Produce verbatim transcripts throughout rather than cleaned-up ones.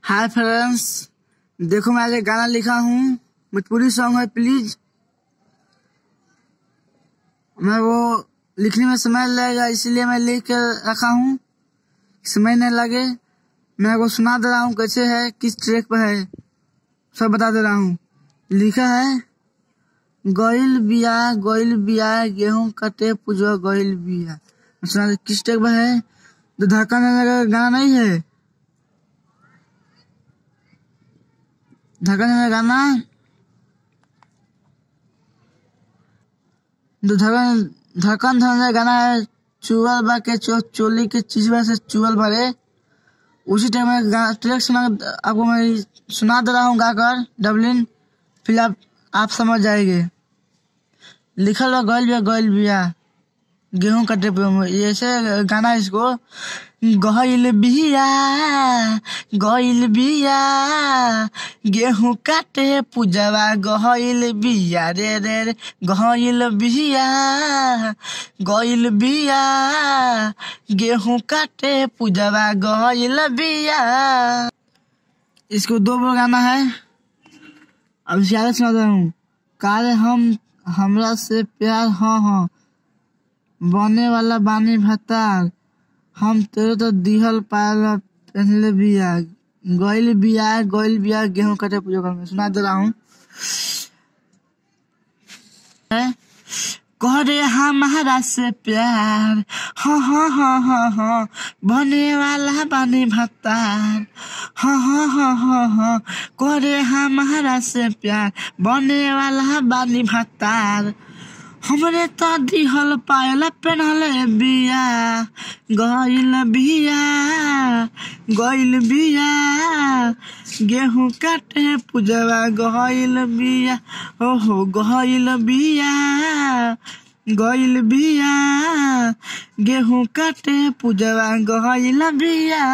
Hi friends, देखो मैं आज एक गाना लिखा हूँ, भोजपुरी सॉन्ग है। प्लीज मैं वो लिखने में समय लगेगा, इसलिए मैं लिख कर रखा हूँ, समय नहीं लगे। मैं वो सुना दे रहा हूँ कैसे है, किस ट्रैक पर है, सब बता दे रहा हूँ। लिखा है गइल बिया गइल बिया गेहूं कटे पूजो गइल बिया। सुना किस ट्रैक पर है, तो धड़कन गाना नहीं है, धड़कन गाना तो धड़कन धड़कन धड़कन गाना है। चुअल बा के चो, चोली के चीजवा से चुअल भरे, उसी टाइम में ट्रैक सुना आपको मैं सुना दे रहा हूँ गाकर डबलिन, फिर आप आप समझ जाएंगे। लिखल बा गइल बिया गइल बिया गेहूं कटे ऐसे गाना, इसको गइल बिया गइल बिया गेहूं काटे पूजवा गइल बिया रे रे रे गइल बिया गइल बिया गेहूं काटे पूजवा गइल बिया। इसको दो बार गाना है। अब ज्यादा सुनाता हूँ। काले हम हमरा से प्यार हाँ हाँ बने वाला बानी भतार, हम तेरे तो दिहल पायल पहनले बिया गइल बिया गइल बिया गेहूं कटे पूजा कर। सुना दे रहा हूँ। करे हमारा से प्यार हाँ हाँ हाँ हाँ हाँ बने वाला बानी भतार, हाँ हाँ हाँ हाँ हाँ करे हमारा से प्यार बने वाला बानी भतार, हमरे तो दिहल पायल पहनले बिया गइल बिया गइल बिया गेहूं काटे पूजवा गइल बिया हो हो गइल बिया गइल बिया गेहूं काटे पूजवा गइल बिया।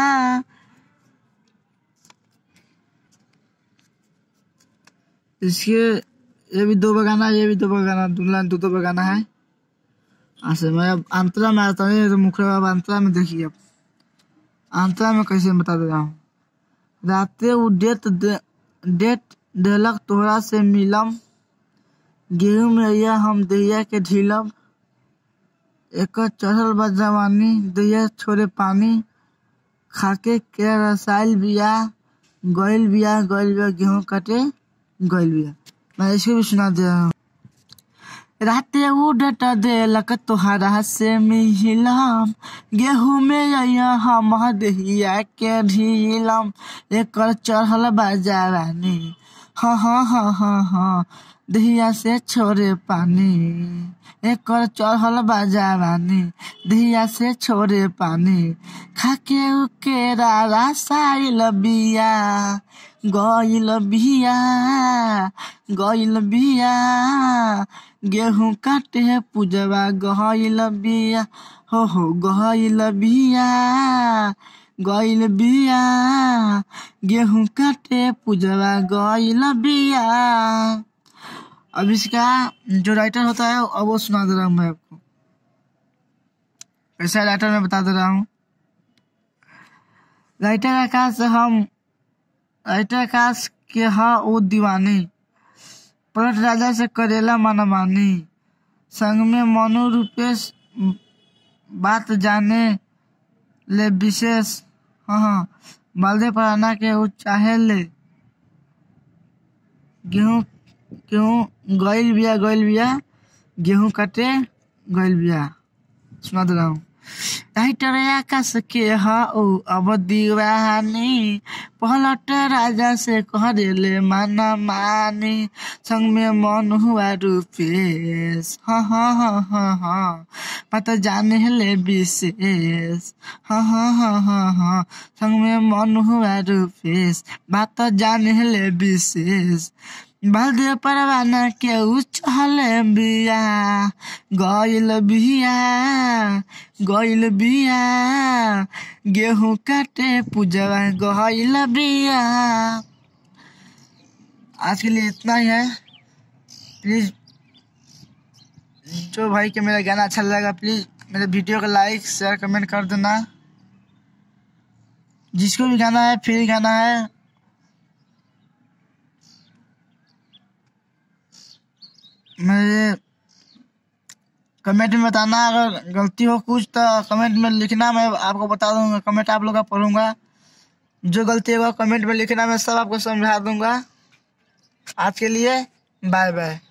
इसके ये भी दो बगाना, ये भी दो बगाना, दूल्हा दो दो बगाना है। ऐसे मैं अब अंतरा में आता हूँ, तो मुखरा अब अंतरा में देखिए। अब अंतरा में कैसे बता दे रहा हूँ। राते वो डेट दे, डेट देलक तोहरा से मिलम, गेहूं में या हम दैया के ढीलम, एक चढ़ल बा जवानी दैया छोड़े पानी, खाके के रसाइल बिया गइल बिया गइल बिया गेहूं कटे गइल बिया। मैं इसको भी सुना दे रहा हूँ। राते उड़ट देलक तोहरा से मिलम, गेहूं में हम दहिया के ढीलम, एक चढ़ल बाजारानी हाँ हाँ हाँ हाँ हाँ दहिया से छोड़े पानी, एक चढ़ल बाजारानी दहिया से छोड़े पानी, खाके के रसाइल बिया गइल बिया गइल बिया गेहूं काटे पूजवा गइल बिया हो हो गइल बिया गइल बिया गेहूं काटे पूजवा गइल बिया। अब इसका जो राइटर होता है अब वो सुना दे रहा हूँ मैं आपको। ऐसा राइटर मैं बता दे रहा हूँ। राइटर आकाश हम राइटर आकाश के हाँ वो दीवानी, पलट राजा से करेला मनमानी, संग में मनु रूपेश बात जाने ले विशेष हाँ हाँ बलदे पराना के वो चाहे ले गेहूं गेहूं गइल बिया गइल बिया गेहूं कटे गइल बिया। सुना दे रहा हूँ। राइटर आकाश के हाँ अब दीवानी, पलट राजा से करेले माना मानी, संग में मन हुआ रूपेश हाँ हाँ हाँ हाँ हाँ पता जाने ले विशेष हाँ हाँ हाँ हाँ हाँ संग में मन हुआ रूपेश बात जाने ले विशेष, बलदे परवाना के उछल बिया गइल बिया गइल बिया गेहूं काटे पूजवा गइल बिया। आज के लिए इतना ही है। प्लीज जो भाई के मेरा गाना अच्छा लगेगा प्लीज मेरे वीडियो को लाइक शेयर कमेंट कर देना। जिसको भी गाना है फ्री गाना है मेरे कमेंट में बताना, अगर गलती हो कुछ तो कमेंट में लिखना, मैं आपको बता दूंगा। कमेंट आप लोग का पढ़ूंगा, जो गलती होगा कमेंट में लिखना, मैं सब आपको समझा दूंगा। आज के लिए बाय बाय।